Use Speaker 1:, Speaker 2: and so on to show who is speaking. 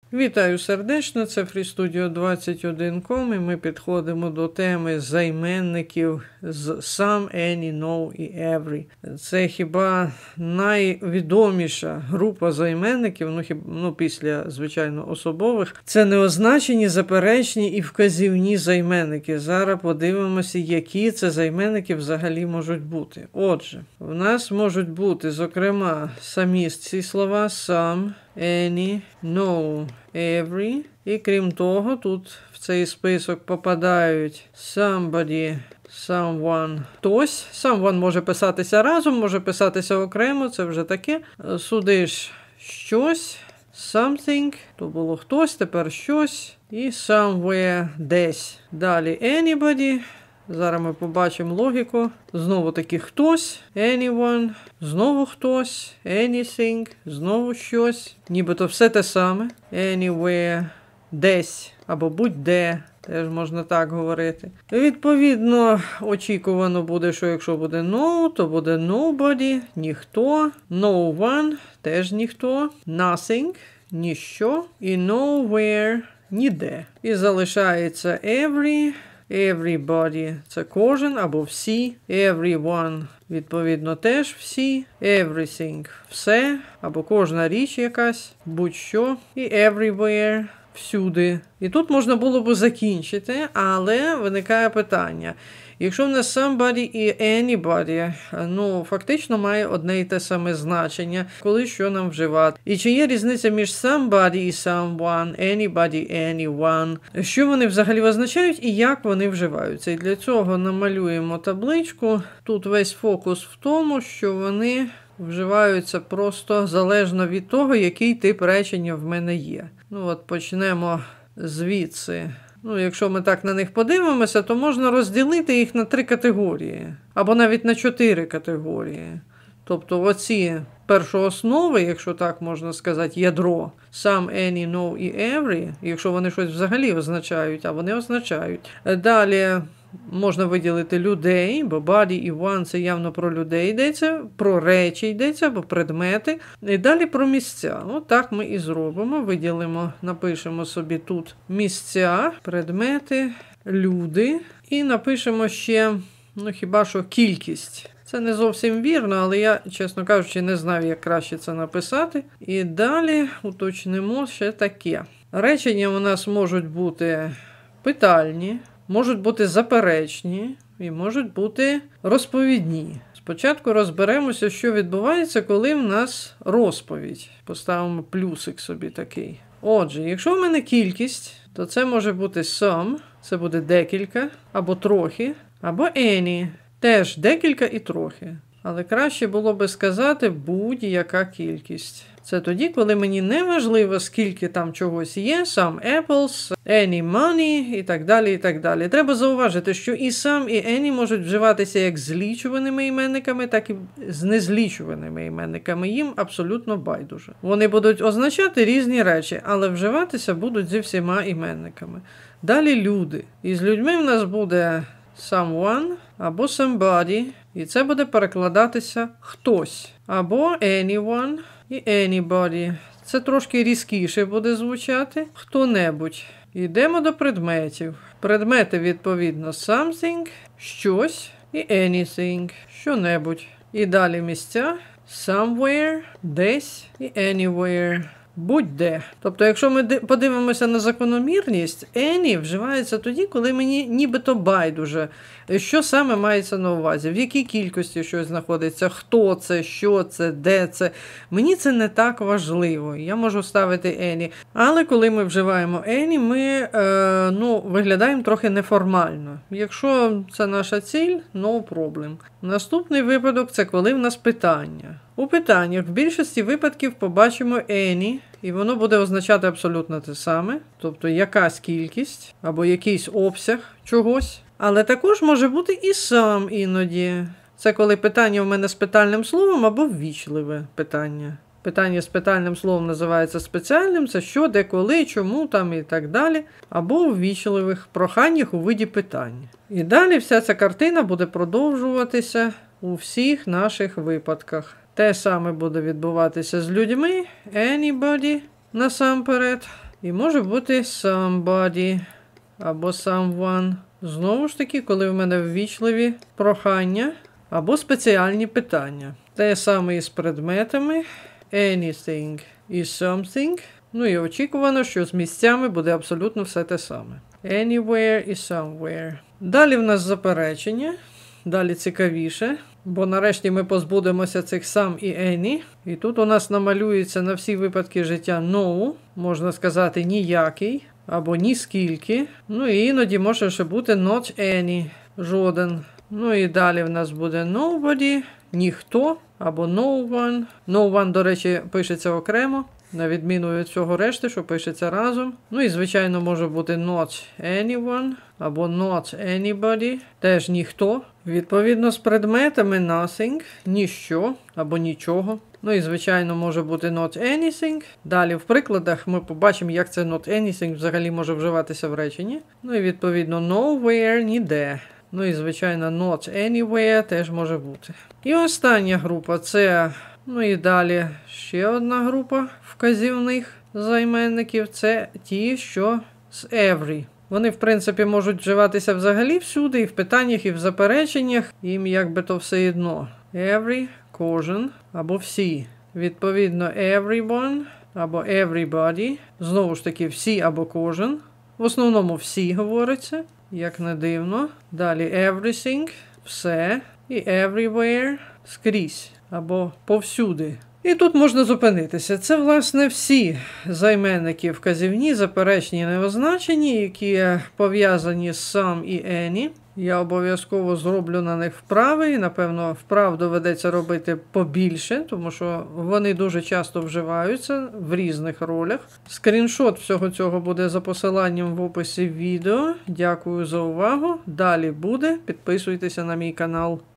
Speaker 1: Вітаю сердечно, це FreeStudio21.com і ми підходимо до теми займенників з some, any, no і every. Це хіба найвідоміша група займенників, після, звичайно, особових. Це неозначені, заперечні і вказівні займенники. Зараз подивимося, які це займенники взагалі можуть бути. Отже, в нас можуть бути, зокрема, самі ці слова some, any, no, every. І крім того, тут в цей список попадають somebody, someone, хтось. Someone може писатися разом, може писатися окремо, це вже таке. Сюди ж щось, something, то було хтось, тепер щось. І somewhere, десь. Далі anybody. Зараз ми побачимо логіку. Знову таки хтось, anyone, знову хтось, anything, знову щось. Нібито все те саме. Anywhere, десь, або будь-де, теж можна так говорити. Відповідно, очікувано буде, що якщо буде no, то буде nobody, ніхто, no one, теж ніхто, nothing, ніщо, і nowhere, ніде. І залишається every, everybody – це кожен або всі, everyone – відповідно теж всі, everything – все або кожна річ якась, будь-що, і everywhere – всюди. І тут можна було б закінчити, але виникає питання. Якщо в нас somebody і anybody, фактично має одне і те саме значення, коли що нам вживати. І чи є різниця між somebody і someone, anybody, anyone, що вони взагалі означають і як вони вживаються. І для цього намалюємо табличку. Тут весь фокус в тому, що вони вживаються просто залежно від того, який тип речення в мене є. Почнемо звідси. Якщо ми так на них подивимося, то можна розділити їх на 3 категорії. Або навіть на 4 категорії. Тобто оці першооснови, якщо так можна сказати, ядро, some, any, no і every, якщо вони щось взагалі означають, а вони означають. Далі можна виділити людей, бо body і one – це явно про людей йдеться, про речі йдеться, або предмети. І далі про місця. Так ми і зробимо. Виділимо, напишемо собі тут місця, предмети, люди. І напишемо ще, хіба що кількість. Це не зовсім вірно, але я, чесно кажучи, не знаю, як краще це написати. І далі уточнимо ще таке. Речення у нас можуть бути питальні, можуть бути заперечні і можуть бути розповідні. Спочатку розберемося, що відбувається, коли в нас розповідь. Поставимо плюсик собі такий. Отже, якщо в мене кількість, то це може бути some, це буде декілька, або трохи, або any, теж декілька і трохи. Але краще було би сказати будь-яка кількість. Це тоді, коли мені не важливо, скільки там чогось є, some apples, any money і так далі, і так далі. Треба зауважити, що і some, і any можуть вживатися як з злічуваними іменниками, так і з незлічуваними іменниками. Їм абсолютно байдуже. Вони будуть означати різні речі, але вживатися будуть зі всіма іменниками. Далі люди. І з людьми в нас буде someone або somebody, і це буде перекладатися хтось. Або anyone і anybody. Це трошки різкіше буде звучати. Хто-небудь. Йдемо до предметів. Предмети, відповідно, something, щось і anything, що-небудь. І далі місця somewhere, десь і anywhere. Будь-де. Тобто, якщо ми подивимося на закономірність, any вживається тоді, коли мені нібито байдуже. Що саме мається на увазі? В якій кількості щось знаходиться? Хто це? Що це? Де це? Мені це не так важливо. Я можу ставити any. Але коли ми вживаємо any, ми виглядаємо трохи неформально. Якщо це наша ціль, no problem. Наступний випадок – це коли в нас питання. У питаннях в більшості випадків побачимо any, і воно буде означати абсолютно те саме, тобто якась кількість або якийсь обсяг чогось. Але також може бути і some іноді. Це коли питання в мене з питальним словом або ввічливе питання. Питання з питальним словом називається спеціальним, це що, де, коли, чому там і так далі. Або у ввічливих проханнях у виді питання. І далі вся ця картина буде продовжуватися у всіх наших випадках. Те саме буде відбуватися з людьми, anybody насамперед. І може бути somebody або someone. Знову ж таки, коли в мене ввічливі прохання або спеціальні питання. Те саме і з предметами. Anything і something. Ну і очікувано, що з місцями буде абсолютно все те саме. Anywhere і somewhere. Далі в нас заперечення. Далі цікавіше. Бо нарешті ми позбудемося цих some і any. І тут у нас намалюється на всі випадки життя no. Можна сказати ніякий. Або ніскільки. Ну і іноді може ще бути not any. Жоден. Ну і далі в нас буде nobody. Ніхто. Або no one. No one, до речі, пишеться окремо. На відміну від всього решти, що пишеться разом. Ну і, звичайно, може бути not anyone. Або not anybody. Теж ніхто. Відповідно, з предметами nothing. Ніщо. Або нічого. Ну і, звичайно, може бути not anything. Далі в прикладах ми побачимо, як це not anything взагалі може вживатися в реченні. Ну і, відповідно, nowhere, ніде. Ну і, звичайно, not anywhere теж може бути. І остання група це, ну і далі ще одна група вказівних займенників. Це ті, що з every. Вони, в принципі, можуть вживатися взагалі всюди, і в питаннях, і в запереченнях. Їм якби то все одно. Every, кожен, або всі. Відповідно, everyone, або everybody. Знову ж таки, всі або кожен. В основному всі говориться, як не дивно. Далі everything, все. І everywhere, скрізь, або повсюди. І тут можна зупинитися. Це, власне, всі займенники вказівні, заперечні, неозначені, які пов'язані з some і any. Я обов'язково зроблю на них вправи, і, напевно, вправ доведеться робити побільше, тому що вони дуже часто вживаються в різних ролях. Скріншот всього цього буде за посиланням в описі відео. Дякую за увагу. Далі буде. Підписуйтеся на мій канал.